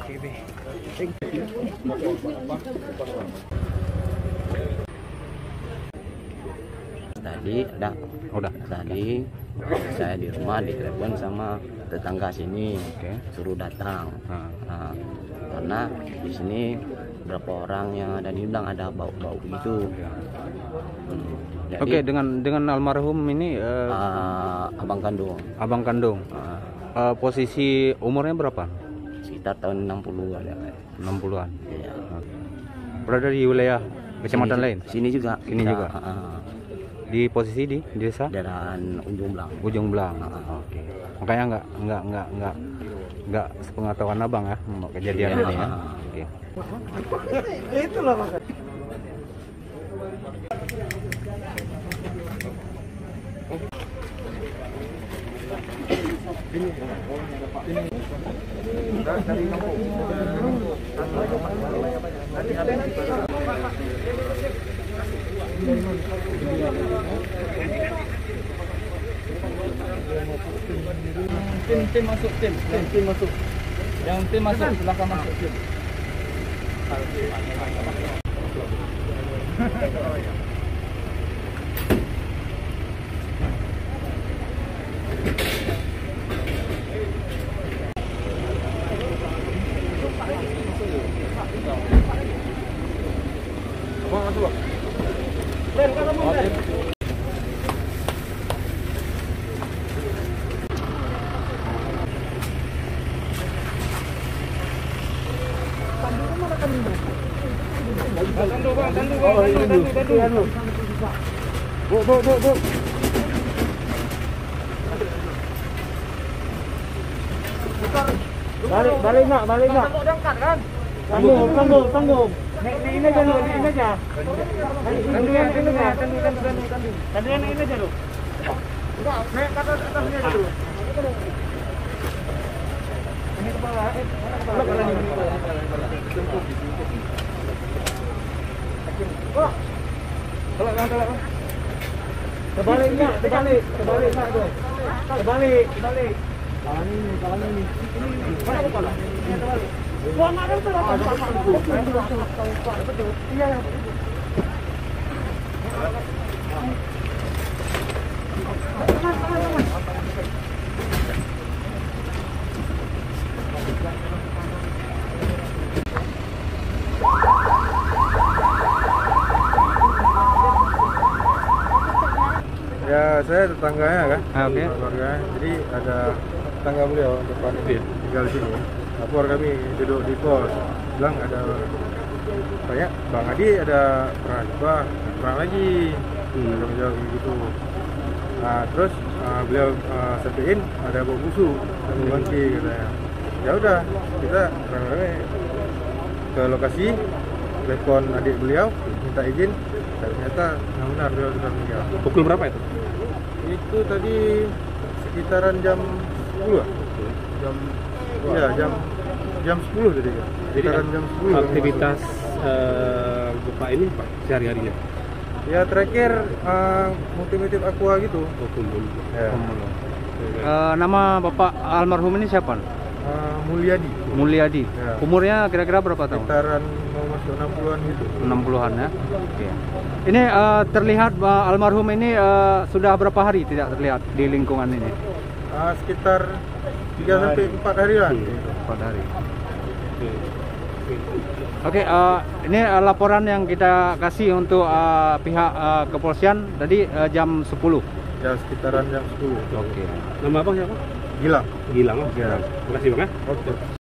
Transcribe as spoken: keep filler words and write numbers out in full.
Tadi ada, udah tadi saya di rumah ditelepon sama tetangga sini, Oke. suruh datang. Nah. Nah, karena di sini berapa orang yang ada di bilang ada bau-bau gitu. Hmm, jadi, Oke, dengan dengan almarhum ini uh, uh, abang kandung, abang kandung. uh, Uh, posisi umurnya berapa? sekitar tahun enam puluhan ya. enam puluhan. Iya. Berada di wilayah kecamatan Sini- lain. Sini juga. Sini kita, juga? uh, Di posisi di desa daerah Ujung Belang. Ujung Belang. Ah, Oke. Makanya nggak nggak nggak nggak nggak sepengetahuan abang ya kejadian Iya. ini ya. Oke. Itulah makanya. Tim tim masuk tim, tim tim masuk. Yang tim masuk silakan masuk tim. Abang masuk, Bang. Ben, kan abang, Ben. Tandu bang, tandu bang, tandu, tandu, tandu. Bu, bu, bu, bu. Balik, balik nak, balik nak. Tangguh diangkat kan? Tanggung, tanggung, tanggung. Ini ini aja lu, ini aja. Tandu yang tandu ya, tandu, tandu, tandu, tandu. Tadi yang ini aja lu. Enggak, naik ke atas atasnya dulu. Ini kepala, eh, mana kepala? Kepala ini. Kok? Kalau kalau kalau. Terbalik nak, terbalik, terbalik nak tu. Terbalik, terbalik. Kepala ini, kepala ini. Mana kepala? Ini terbalik. Buang ada tu lah. Iya. Ya, saya tetangganya kan. Ah, oke. Keluarga. Jadi ada tetangga beliau depan ini tinggal di sini. Lapor kami duduk di pos. Bilang ada banyak Bang Adi ada perang apa? Perang lagi. Hmm. Ada jawab gitu. Nah, terus uh, beliau uh, sampaikan ada bau busuk dan bangki katanya. Ya udah, kita rame-rame ke lokasi, telepon adik beliau, minta izin. Dan ternyata yang benar beliau sudah meninggal. Pukul berapa itu? Itu tadi sekitaran jam sepuluh. Jam iya, jam jam sepuluh tadi. Sekitaran jam sepuluh. Aktivitas uh, Bapak ini Pak sehari-harinya? Ya terakhir uh, motif-motif aqua gitu. Oh, kumpul. Ya. Uh, nama bapak almarhum ini siapa? Uh, Mulyadi. Mulyadi. Ya. Umurnya kira-kira berapa tahun? Sekitaran mau masuk enam puluhan gitu. enam puluhan ya. Oke. Ini uh, terlihat uh, almarhum ini uh, sudah berapa hari tidak terlihat di lingkungan ini? Uh, sekitar tiga sampai empat hari lah. empat hari. Oke, uh, ini uh, laporan yang kita kasih untuk uh, pihak uh, kepolisian tadi uh, jam sepuluh. Ya sekitaran jam sepuluh. Oke. Nama abang siapa? Gilang. Gilang. Gilang. Terima kasih bang ya. Oke.